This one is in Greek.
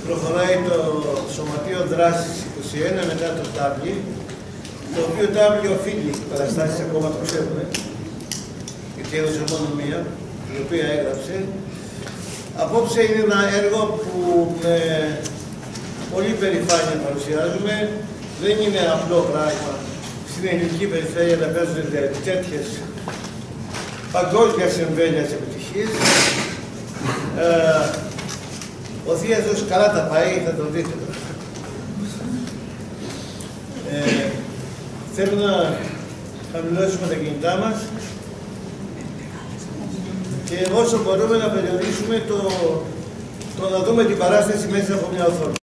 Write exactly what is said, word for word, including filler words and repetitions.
προχωράει το Σωματείο Δράσης είκοσι ένα μετά το τάβλι, το οποίο τάβλι οφείλει παραστάσεις, ακόμα το ξέρουμε, γιατί έδωσε μόνο μία, η οποία έγραψε. Απόψε είναι ένα έργο που με πολύ περηφάνεια παρουσιάζουμε. Δεν είναι απλό πράγμα στην ελληνική περιφέρεια να παίζονται τέτοιες παγκόσμιας εμβέλειας επιτυχίες. Ε, ο Θίασος καλά τα πάει, θα το δείτε. Ε, θέλω να χαμηλώσουμε τα κινητά μας και όσο μπορούμε να περιορίσουμε το, το να δούμε την παράσταση μέσα από μια οθόνη.